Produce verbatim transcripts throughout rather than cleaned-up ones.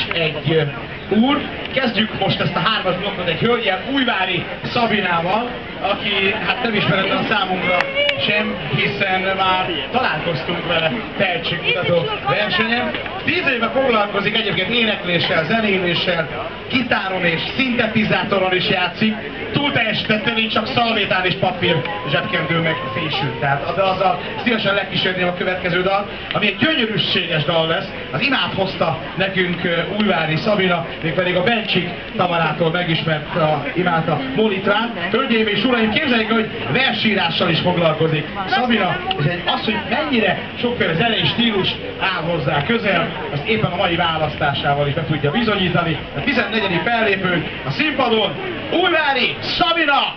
egy úr. Kezdjük most ezt a hármas blokkot egy hölgyel, Újvári Szabinával, aki hát nem ismeretlen a számunkra sem, hiszen már találkoztunk vele tehetségkutató versenyen. Tíz éve foglalkozik egyébként énekléssel, zenéléssel, gitáron és szintetizátoron is játszik. Túl teljesítette, nincs csak szalvétán és papír zsebkendő meg fésül. Tehát de azzal szívesen legkísérném a következő dal, ami egy gyönyörűséges dal lesz. Az imát hozta nekünk Újvári Szabina, mégpedig a Bencsik Tamarától megismert a imát a Molitrán. Hölgyeim és uraim, képzeljék, hogy versírással is foglalkozik Szabina, és egy, az, hogy mennyire sokféle zenei stílus áll hozzá közel, azt éppen a mai választásával is be tudja bizonyítani. A tizennegyedik fellépőnk a színpadon Újvári Szabina!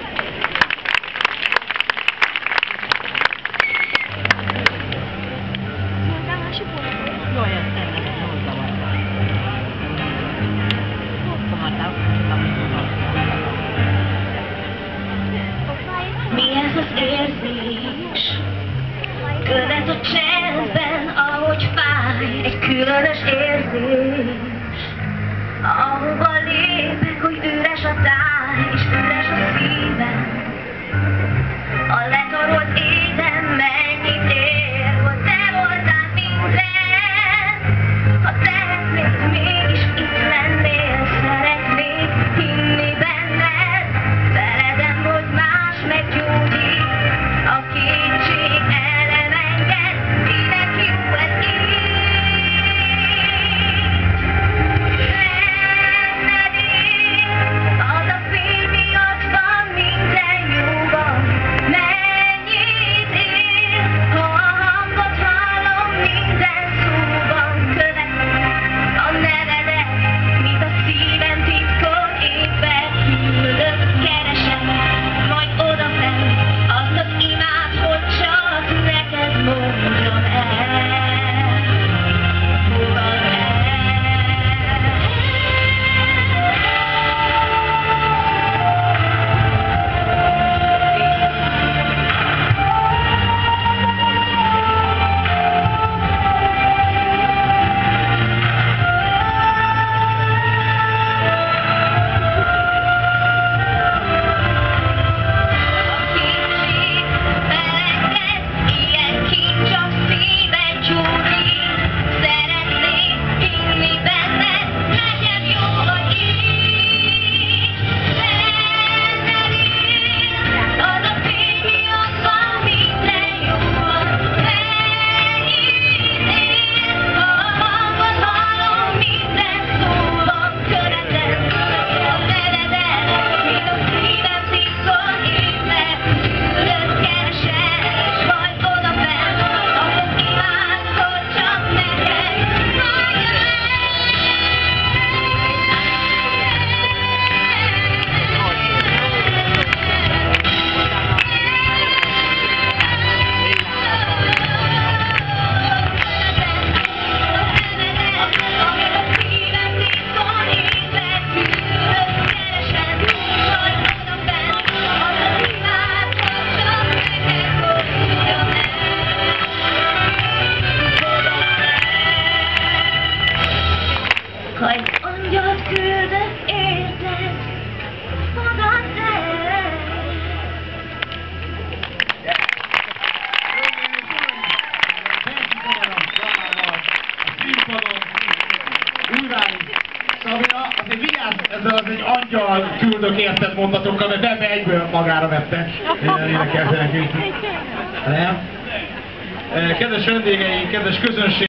Mi ez az érzés? Követ a csendben, ahogy fáj, egy különös érzés. Ahova lépek, hogy üres a táj, és üres a szívem. A letarolt éden mennyit ér, hogy te voltál minden. Ha tehetnéd, mégis itt lennél, szeretnék hinni benned. Feledem, hogy más meggyógyít, a kétség elemenged, kinek jó ez így. Az a fény miatt van minden jóban, mennyit ér, ha a hangot hallom minden szóban, követem a nevedet, mint a szívem titkon éppen küldök, keresem, majd odafenn azt az imát, hogy csak neked mondjam el. Fogad el. Ha egy angyalt küldök, érted, fogad el. Újvári Szabina, azért vigyázz ezzel az egy angyal küldök érted mondatokkal, mert ebbe egyből magára vette. Énekelte nekünk. Nem? Kedves vendégeink, kedves közönség!